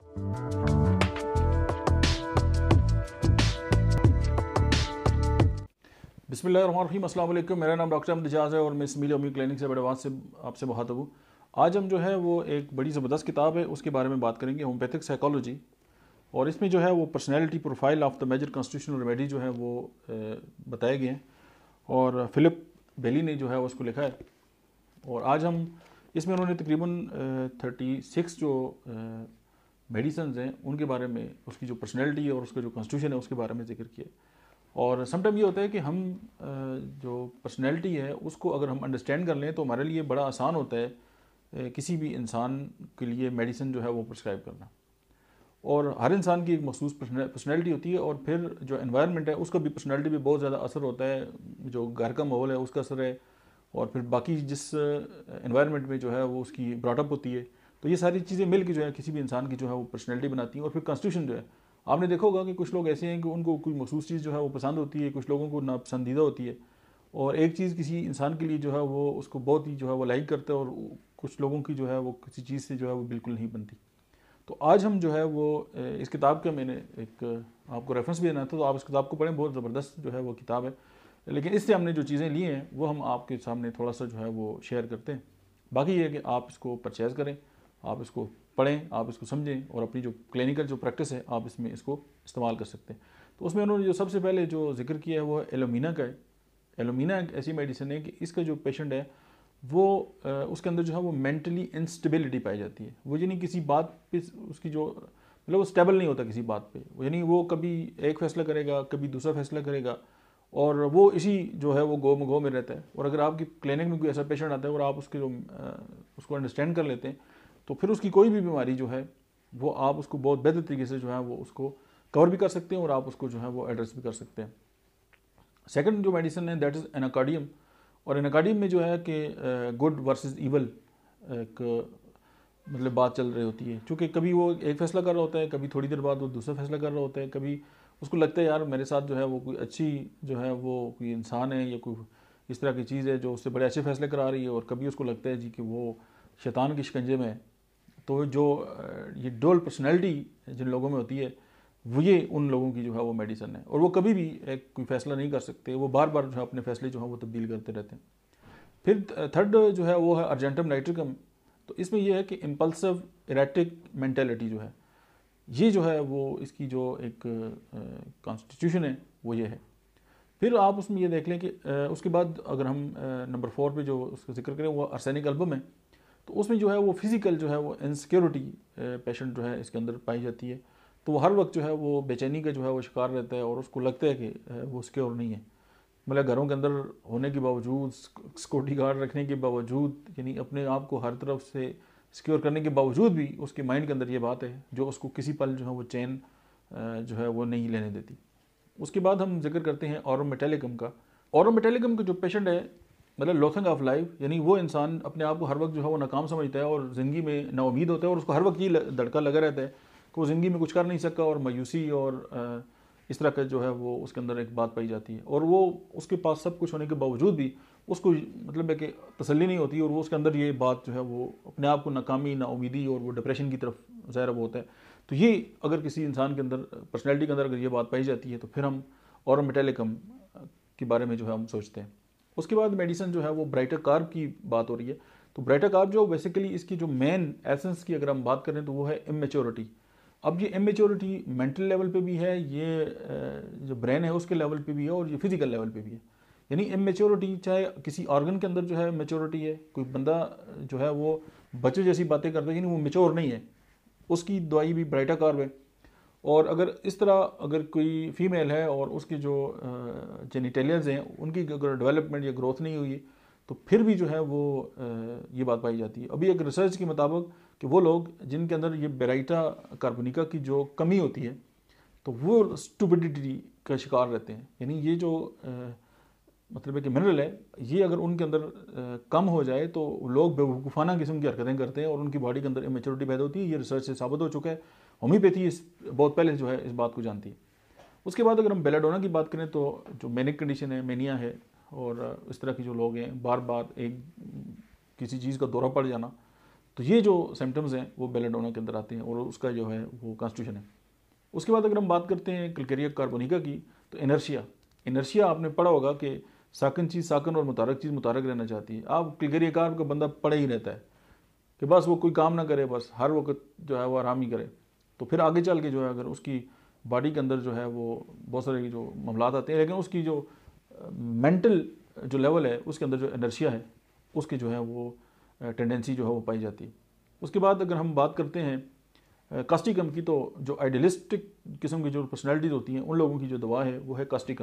बिस्मिल्लाहिर्रहमानिर्रहीम, अस्सलाम वालेकुम। मेरा नाम डॉक्टर अहमद एजाज है और मैं सिमिलिया क्लिनिक से बड़े से आपसे मुखातब हूँ। आज हम जो है वो एक बड़ी ज़बरदस्त किताब है उसके बारे में बात करेंगे, होम्योपैथिक साइकोलॉजी। और इसमें जो है वो personality profile of the major constitutional remedy जो है वो बताए गए हैं और फिलिप बेली ने जो है उसको लिखा है। और आज हम इसमें उन्होंने तकरीबन 36 जो मेडिसिन हैं उनके बारे में, उसकी जो पर्सनैलिटी है और उसका जो कॉन्स्टिट्यूशन है उसके बारे में जिक्र किया। और समटाइम ये होता है कि हम जो पर्सनैलिटी है उसको अगर हम अंडरस्टैंड कर लें तो हमारे लिए बड़ा आसान होता है किसी भी इंसान के लिए मेडिसिन जो है वो प्रिस्क्राइब करना। और हर इंसान की एक मखसूस पर्सनैलिटी होती है और फिर जो एनवायरनमेंट है उसका भी पर्सनैलिटी पे बहुत ज़्यादा असर होता है, जो घर का माहौल है उसका असर है और फिर बाकी जिस एनवायरनमेंट में जो है वो उसकी ब्रॉटअप होती है। तो ये सारी चीज़ें मिल के जो है किसी भी इंसान की जो है वो पर्सनैलिटी बनाती हैं। और फिर कॉन्स्टिट्यूशन जो है, आपने देखा होगा कि कुछ लोग ऐसे हैं कि उनको कोई मखसूस चीज़ जो है वो पसंद होती है, कुछ लोगों को नापसंदीदा होती है। और एक चीज़ किसी इंसान के लिए जो है वो उसको बहुत ही जो है वो लाइक करता है और कुछ लोगों की जो है वो किसी चीज़ से जो है वो बिल्कुल नहीं बनती। तो आज हम जो है वो इस किताब का मैंने एक आपको रेफरेंस भी देना था, तो आप इस किताब को पढ़ें, बहुत ज़बरदस्त जो है वो किताब है। लेकिन इससे हमने जो चीज़ें ली हैं वो हम आपके सामने थोड़ा सा जो है वो शेयर करते हैं। बाकी ये है कि आप इसको परचेज़ करें, आप इसको पढ़ें, आप इसको समझें और अपनी जो क्लिनिकल जो प्रैक्टिस है आप इसमें इसको इस्तेमाल कर सकते हैं। तो उसमें उन्होंने जो सबसे पहले जो जिक्र किया है वो एलोमिना का है। एलोमिना एक ऐसी मेडिसिन है कि इसका जो पेशेंट है वो उसके अंदर जो है वो मेंटली इंस्टेबिलिटी पाई जाती है। वो यानी किसी बात पे उसकी जो मतलब वो स्टेबल नहीं होता किसी बात पे, यानी वो कभी एक फैसला करेगा, कभी दूसरा फैसला करेगा और वो इसी जो है वो गो में रहता है। और अगर आपकी क्लिनिक में कोई ऐसा पेशेंट आता है और आप उसके जो उसको अंडरस्टैंड कर लेते हैं तो फिर उसकी कोई भी बीमारी जो है वो आप उसको बहुत बेहतर तरीके से जो है वो उसको कवर भी कर सकते हैं और आप उसको जो है वो एड्रेस भी कर सकते हैं। सेकंड जो मेडिसिन है दैट इज़ एनाकार्डियम। और एनाकार्डियम में जो है कि गुड वर्सेस इवल एक मतलब बात चल रही होती है, क्योंकि कभी वो एक फैसला कर रहा होता है, कभी थोड़ी देर बाद वो दूसरा फैसला कर रहा होता है, कभी उसको लगता है यार मेरे साथ जो है वो कोई अच्छी जो है वो कोई इंसान है या कोई इस तरह की चीज़ है जो उससे बड़े अच्छे फैसले करा रही है, और कभी उसको लगता है जी कि वो शैतान के शिकंजे में है। तो जो ये डुअल पर्सनैलिटी जिन लोगों में होती है वो ये उन लोगों की जो है वो मेडिसिन है। और वो कभी भी एक कोई फैसला नहीं कर सकते, वो बार बार जो है अपने फैसले जो है वो तब्दील करते रहते हैं। फिर थर्ड जो है वो है अर्जेंटम नाइट्रिकम। तो इसमें यह है कि इम्पल्सिव इरेटिक मेंटेलिटी जो है ये जो है वो इसकी जो एक कॉन्स्टिट्यूशन है वो ये है। फिर आप उसमें ये देख लें कि उसके बाद अगर हम नंबर 4 पे जो उसका जिक्र करें वो आर्सेनिक एल्बम है। तो उसमें जो है वो फिज़िकल जो है वो इनसिक्योरिटी पेशेंट जो है इसके अंदर पाई जाती है। तो वो हर वक्त जो है वो बेचैनी का जो है वो शिकार रहता है और उसको लगता है कि वो सिक्योर नहीं है। मतलब घरों के अंदर होने के बावजूद, सिक्योरिटी गार्ड रखने के बावजूद, यानी अपने आप को हर तरफ से सिक्योर करने के बावजूद भी उसके माइंड के अंदर ये बात है जो उसको किसी पल जो है वो चैन जो है वो नहीं लेने देती। उसके बाद हम जिक्र करते हैं ऑरोमेटेलिकम का। ऑरोमेटेलिकम का जो पेशेंट है मतलब लोथिंग ऑफ लाइफ, यानी वो इंसान अपने आप को हर वक्त जो है वो नाकाम समझता है और ज़िंदगी में नाउमीद होता है और उसको हर वक्त ये धड़का लगा रहता है कि वो ज़िंदगी में कुछ कर नहीं सका, और मायूसी और इस तरह का जो है वो उसके अंदर एक बात पाई जाती है। और वो उसके पास सब कुछ होने के बावजूद भी उसको मतलब है कि तसल्ली नहीं होती और वो उसके अंदर ये बात जो है वो अपने आप को नाकामी, नाउमीदी और वो डिप्रेशन की तरफ ज़ाहिर वो होता है। तो ये अगर किसी इंसान के अंदर पर्सनैलिटी के अंदर अगर ये बात पाई जाती है तो फिर हम ऑरोमेटेलिकम के बारे में जो है हम सोचते हैं। उसके बाद मेडिसिन जो है वो ब्राइटर कार्ब की बात हो रही है। तो ब्राइटर कार्ब जो बेसिकली इसकी जो मेन एसेंस की अगर हम बात करें तो वो है इमेच्योरिटी। अब ये इमेच्योरिटी मेंटल लेवल पे भी है, ये जो ब्रेन है उसके लेवल पे भी है और ये फिजिकल लेवल पे भी है। यानी इमेच्योरिटी चाहे किसी ऑर्गन के अंदर जो है मेच्योरिटी है, कोई बंदा जो है वो बच्चे जैसी बातें करता है यानी वो मेच्योर नहीं है, उसकी दवाई भी ब्राइटर कार्ब है। और अगर इस तरह अगर कोई फीमेल है और उसके जो जेनिटेलियल्स हैं उनकी अगर डेवलपमेंट या ग्रोथ नहीं हुई तो फिर भी जो है वो ये बात पाई जाती है। अभी एक रिसर्च के मुताबिक कि वो लोग जिनके अंदर ये बेराइटा कार्बोनिका की जो कमी होती है तो वो स्टुपिडिटी का शिकार रहते हैं। यानी ये जो मतलब है कि मिनरल है ये अगर उनके अंदर कम हो जाए तो लोग बेवकूफ़ाना किस्म की हरकतें करते हैं और उनकी बॉडी के अंदर इमेच्योरिटी पैदा होती है। ये रिसर्च से साबित हो चुका है। होम्योपैथी इस बहुत पहले जो है इस बात को जानती है। उसके बाद अगर हम बेलाडोना की बात करें तो जो मैनिक कंडीशन है, मेनिया है, और इस तरह के जो लोग हैं बार बार एक किसी चीज़ का दौरा पड़ जाना, तो ये जो सिम्टम्स हैं वो बेलेडोना के अंदर आते हैं और उसका जो है वो कॉन्स्टिट्यूशन है। उसके बाद अगर हम बात करते हैं क्लिकेरिया कार्बोनिका की, तो इनर्शिया आपने पढ़ा होगा कि साकन चीज़ साकन और मुतारक चीज़ मुतारक रहना चाहती है। आप क्लिकेरिया कार्ब का बंदा पड़ा ही रहता है कि बस वो कोई काम ना करे, बस हर वक्त जो है वो आराम ही करे, तो फिर आगे चल के जो है अगर उसकी बॉडी के अंदर जो है वो बहुत सारे जो मामलात आते हैं, लेकिन उसकी जो मेंटल जो लेवल है उसके अंदर जो इनर्शिया है उसकी जो है वो टेंडेंसी जो है वो पाई जाती है। उसके बाद अगर हम बात करते हैं कास्टिकम की, तो जो आइडियलिस्टिक किस्म की जो पर्सनैलिटीज़ होती हैं उन लोगों की जो दवा है वो है कास्टिकम।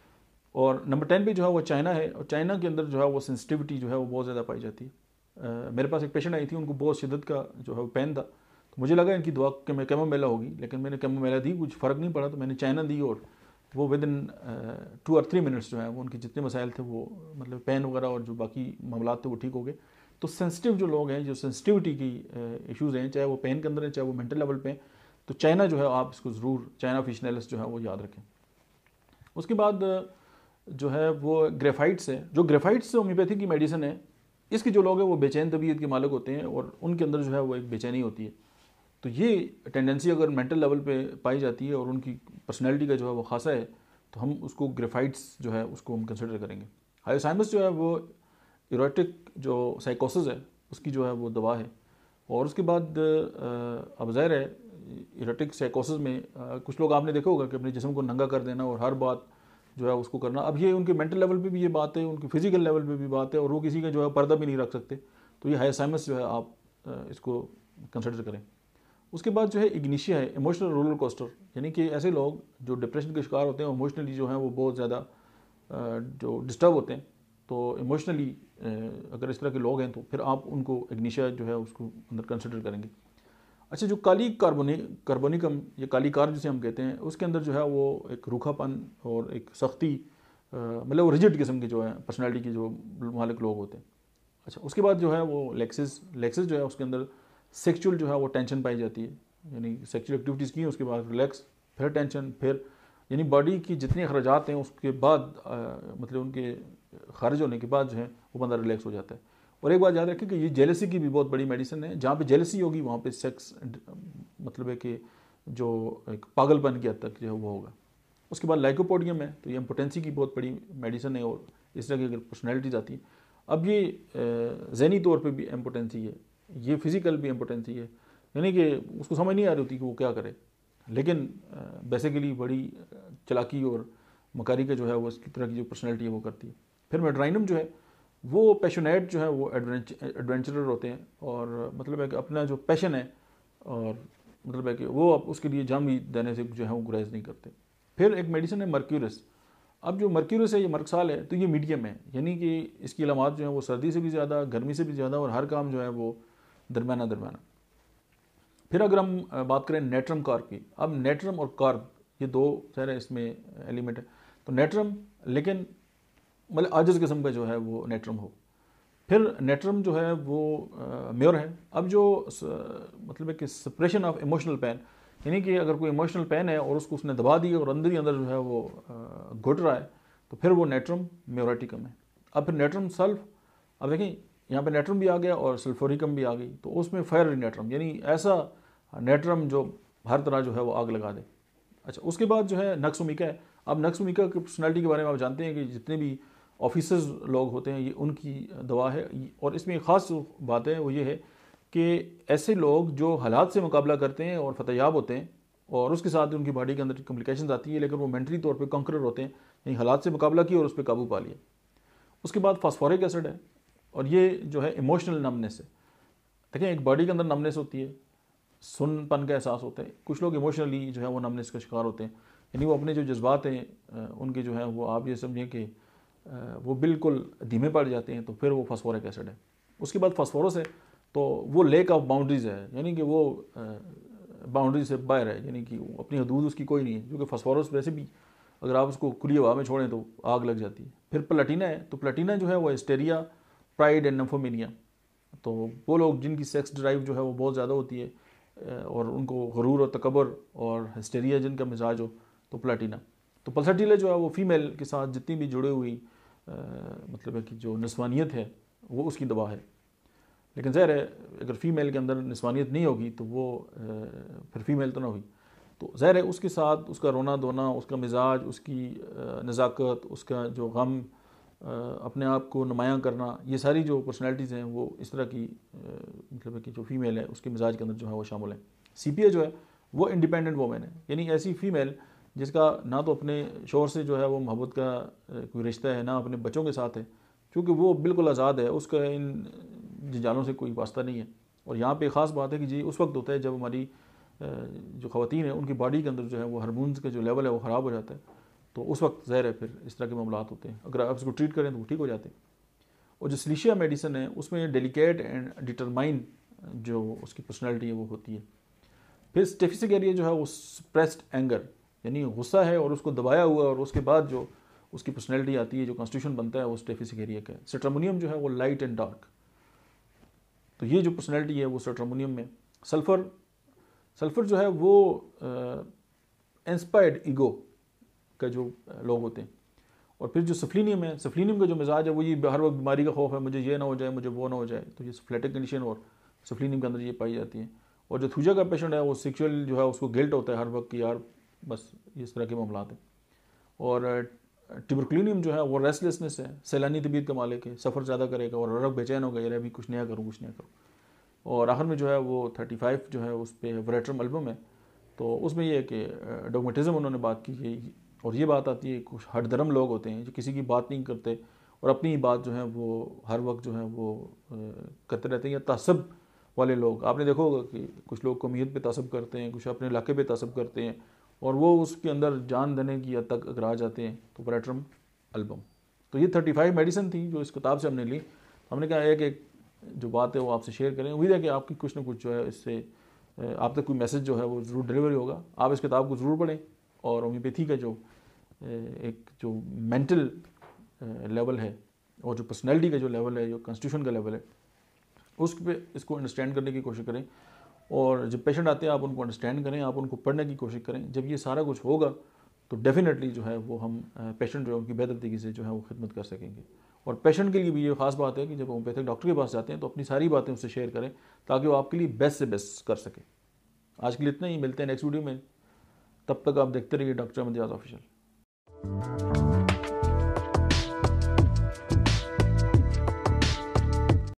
और नंबर 10 पे जो है वो चाइना है, और चाइना के अंदर जो है वो सेंसिटिविटी जो है वो बहुत ज़्यादा पाई जाती है। मेरे पास एक पेशेंट आई थी, उनको बहुत शिद्दत का जो है वो पेन था, तो मुझे लगा इनकी दवा के में कैमोमेला होगी, लेकिन मैंने कैमोमेला दी, कुछ फ़र्क नहीं पड़ा, तो मैंने चाइना दी और वो विद इन 2 और 3 मिनट्स जो है वो उनके जितने मसाइल थे वो मतलब पेन वगैरह और जो बाकी मामला थे वो ठीक हो गए। तो सेंसिटिव जो लोग हैं, जो सेंसिटिविटी की इश्यूज़ हैं, चाहे वो पेन के अंदर है चाहे वो मेंटल लेवल पे, तो चाइना जो है आप इसको ज़रूर चाइना फिशनेलिस जो है वो याद रखें। उसके बाद जो है वो ग्रेफाइट्स है, जो ग्रेफाइट्स होम्योपैथी की मेडिसिन है, इसके जो लोग हैं वो बेचैन तबीयत के मालिक होते हैं और उनके अंदर जो है वो एक बेचैनी होती है। तो ये टेंडेंसी अगर मेंटल लेवल पे पाई जाती है और उनकी पर्सनैलिटी का जो है वो खासा है, तो हम उसको ग्रेफाइट्स जो है उसको हम कंसिडर करेंगे। हायोसाइमस जो है वो इरोटिक जो साइकोसिस है उसकी जो है वो दवा है। और उसके बाद अब ज़ाहिर है इरोटिक साइकोसिस में कुछ लोग आपने देखा होगा कि अपने जिस्म को नंगा कर देना और हर बात जो है उसको करना। अब ये उनके मेंटल लेवल पे भी ये बात है, उनके फिजिकल लेवल पे भी बात है, और वो किसी का जो है पर्दा भी नहीं रख सकते। तो ये हायोसाइमस जो है आप इसको कंसिडर करें। उसके बाद जो है इग्निशिया है, इमोशनल रोलर कोस्टर, यानी कि ऐसे लोग जो डिप्रेशन के शिकार होते हैं, इमोशनली जो हैं वो बहुत ज़्यादा जो डिस्टर्ब होते हैं, तो इमोशनली अगर इस तरह के लोग हैं तो फिर आप उनको इग्निशिया जो है उसको अंदर कंसिडर करेंगे। अच्छा, जो काली कार्बोनिकम या काली कार्ब जिसे हम कहते हैं, उसके अंदर जो है वो एक रूखापन और एक सख्ती, मतलब वो रिजिड किस्म की जो है पर्सनालिटी के जो मालिक लोग होते हैं। अच्छा, उसके बाद जो है वो लेक्सिस जो है उसके अंदर सेक्सुअल जो है वो टेंशन पाई जाती है, यानी सेक्सुअल एक्टिविटीज़ की उसके बाद रिलैक्स, फिर टेंशन, फिर यानी बॉडी की जितने अखराजात हैं उसके बाद मतलब उनके खारिज होने के बाद जो है वो बंदा रिलैक्स हो जाता है। और एक बात याद रखें कि ये जेलसी की भी बहुत बड़ी मेडिसिन है। जहाँ पे जेलसी होगी वहाँ पे सेक्स मतलब है कि जो एक पागलपन की हद तक जो है वो होगा। उसके बाद लाइकोपोडियम है, तो ये इम्पोटेंसी की बहुत बड़ी मेडिसिन है और इस तरह की अगर पर्सनैलिटीज आती है। अब ये ज़हनी तौर पे भी इम्पोटेंसी है, ये फिज़िकल भी इम्पोटेंसी है, यानी कि उसको समझ नहीं आ रही होती कि वो क्या करे, लेकिन बेसिकली बड़ी चालाकी और मकारी का जो है वो इसकी तरह की जो पर्सनैलिटी है वो करती है। फिर मेड्राइनम जो है वो पैशनेट जो है वो एडवेंचरर होते हैं, और मतलब है कि अपना जो पैशन है और मतलब है कि वो उसके लिए जान भी देने से जो है वो गुरेज नहीं करते। फिर एक मेडिसिन है मर्क्यूरस। अब जो मर्क्यूरस है, ये मर्कसाल है, तो ये मीडियम है, यानी कि इसकी अलामात जो है वो सर्दी से भी ज़्यादा, गर्मी से भी ज़्यादा, और हर काम जो है वो दरमियाना। फिर अगर हम बात करें नेट्रम कार्ब की, अब नेट्रम और कार्ब ये दो सारे इसमें एलिमेंट है, तो नेट्रम लेकिन मतलब आजिज़ किस्म का जो है वो नेट्रम हो। फिर नेट्रम जो है वो म्योर है। अब जो मतलब है कि सप्रेशन ऑफ इमोशनल पेन, यानी कि अगर कोई इमोशनल पेन है और उसको उसने दबा दिया और अंदर ही अंदर जो है वो घुट रहा है, तो फिर वो नेट्रम म्योरेटिकम है। अब फिर नेट्रम सल्फ, अब देखें यहाँ पे नेट्रम भी आ गया और सल्फोरिकम भी आ गई, तो उसमें फायर नेट्रम, यानी ऐसा नेट्रम जो हर तरह जो है वो आग लगा दे। अच्छा, उसके बाद जो है नक्सोमिका है। अब नक्सोमिका की पर्सनैलिटी के बारे में आप जानते हैं कि जितने भी ऑफिसर्स लोग होते हैं ये उनकी दवा है, और इसमें एक ख़ास बात है वो ये है कि ऐसे लोग जो हालात से मुकाबला करते हैं और फतेहयाब होते हैं, और उसके साथ उनकी बॉडी के अंदर कॉम्प्लिकेशंस आती है, लेकिन वो मेंटली तौर पे कंकरर होते हैं, यानी हालात से मुकाबला किया और उस पर काबू पा लिया। उसके बाद फास्फोरिक एसिड है, और ये जो है इमोशनल नमनेस है। देखें, एक बॉडी के अंदर नमनेस होती है, सुनपन का एहसास होता है, कुछ लोग इमोशनली जो है वो नमनेस का शिकार होते हैं, यानी वो अपने जो जज्बात हैं उनके जो है वो आप ये समझें कि वो बिल्कुल धीमे पड़ जाते हैं, तो फिर वो फास्फोरिक एसिड है। उसके बाद फास्फोरस है, तो वो लेक ऑफ बाउंड्रीज़ है, यानी कि वो बाउंड्री से बाहर है, यानी कि अपनी हदूद उसकी कोई नहीं है, क्योंकि फास्फोरस वैसे भी अगर आप उसको खुली हवा में छोड़ें तो आग लग जाती है। फिर प्लेटिना है, तो प्लेटिना जो है वो हिस्टेरिया, प्राइड एंड निम्फोमेनिया, तो वो लोग जिनकी सेक्स ड्राइव जो है वो बहुत ज़्यादा होती है और उनको गुरूर और तकबर और हिस्टेरिया जिनका मिजाज हो, तो प्लेटिना। तो पल्सटिला जो है वो फीमेल के साथ जितनी भी जुड़े हुई मतलब है कि जो नस्वानियत है वो उसकी दवा है। लेकिन ज़ाहिर है अगर फ़ीमेल के अंदर निस्वानियत नहीं होगी तो वो फिर फ़ीमेल तो ना हुई। तो ज़ाहिर है उसके साथ उसका रोना धोना, उसका मिजाज, उसकी नज़ाकत, उसका जो गम, अपने आप को नुमायाँ करना, ये सारी जो पर्सनैलिटीज़ हैं वो इस तरह की मतलब कि जो फ़ीमेल है उसके मिजाज के अंदर जो है वो शामिल है। सीपीए जो है वो इंडिपेंडेंट वोमेन है, यानी ऐसी फ़ीमेल जिसका ना तो अपने शोहर से जो है वो मोहब्बत का कोई रिश्ता है, ना अपने बच्चों के साथ है, क्योंकि वो बिल्कुल आज़ाद है, उसका इन जंजालों से कोई वास्ता नहीं है। और यहाँ पे ख़ास बात है कि जी उस वक्त होता है जब हमारी जो ख़वातीन है उनकी बॉडी के अंदर जो है वो हार्मोन्स का जो लेवल है वो ख़राब हो जाता है, तो उस वक्त ज़ाहिर है फिर इस तरह के मामलात होते हैं। अगर आप इसको ट्रीट करें तो वो ठीक हो जाते हैं। और जो सिलिशिया मेडिसिन है उसमें डेलिकेट एंड डिटरमाइन जो उसकी पर्सनैलिटी है वो होती है। फिर स्टेफिसिक एरिया जो है वो सप्रेस्ड एंगर, यानी गुस्सा है और उसको दबाया हुआ, और उसके बाद जो उसकी पर्सनैलिटी आती है, जो कॉन्स्टिट्यूशन बनता है वो स्टेफिसिक एरिया का है। सेट्रामोनियम जो है वो लाइट एंड डार्क, तो ये जो पर्सनैलिटी है वो सेट्रामोनियम में। सल्फ़र जो है वो इंस्पायर्ड ईगो का जो लोग होते हैं। और फिर जो सफ्लिनियम है, सफ्लिनियम का जो मिजाज है वो ये हर वक्त बीमारी का खौफ है, मुझे ये ना हो जाए, मुझे वो ना हो जाए, तो ये सफ्लेटिक कंडीशन और सफ्लिनियम के अंदर ये पाई जाती है। और जो थूजा का पेशेंट है वो सेक्सुअल जो है उसको गिल्ट होता है हर वक्त कि यार बस इस तरह के मामला हैं। और ट्यूबरकुलिनियम जो है वो रेस्टलेसनेस है, सैलानी तबीयत का मालिक है, सफ़र ज़्यादा करेगा और हर वक्त बेचैन होगा, यार अभी कुछ नया करूँ कुछ नया करूँ। और आखिर में जो है वो 35 जो है उस पर वरेट्रम एल्बम है, तो उसमें ये है कि डोगमेटिज़म उन्होंने बात की है। और ये बात आती है कुछ हठधर्म लोग होते हैं जो किसी की बात नहीं करते और अपनी बात जो है वो हर वक्त जो है वो करते रहते हैं। या तासब वाले लोग, आपने देखा होगा कि कुछ लोग कौमियत पे तासब करते हैं, कुछ अपने इलाके पे तासब करते हैं, और वो उसके अंदर जान देने की हद तक अगर आ जाते हैं तो वरेट्रम एल्बम। तो ये 35 मेडिसिन थी जो इस किताब से हमने ली। हमने कहा एक जो बात है वो आपसे शेयर करें। उम्मीद है कि आपकी कुछ ना कुछ जो है इससे आप तक कोई मैसेज जो है वो ज़रूर डिलीवरी होगा। आप इस किताब को ज़रूर पढ़ें और होम्योपैथी का जो एक जो मेंटल लेवल है और जो पर्सनैलिटी का जो लेवल है, जो कॉन्स्टिट्यूशन का लेवल है, उस पर इसको अंडरस्टैंड करने की कोशिश करें। और जब पेशेंट आते हैं आप उनको अंडरस्टैंड करें, आप उनको पढ़ने की कोशिश करें। जब ये सारा कुछ होगा तो डेफिनेटली जो है वो हम पेशेंट जो है उनकी बेहतर तरीके से जो है वो खिदमत कर सकेंगे। और पेशेंट के लिए भी ये खास बात है कि जब होम्योपैथिक डॉक्टर के पास जाते हैं तो अपनी सारी बातें उससे शेयर करें ताकि वो आपके लिए बेस्ट से बेस्ट कर सके। आज के लिए इतना ही, मिलते हैं नेक्स्ट वीडियो में। तब तक आप देखते रहिए डॉक्टर अहमद एजाज ऑफिशियल।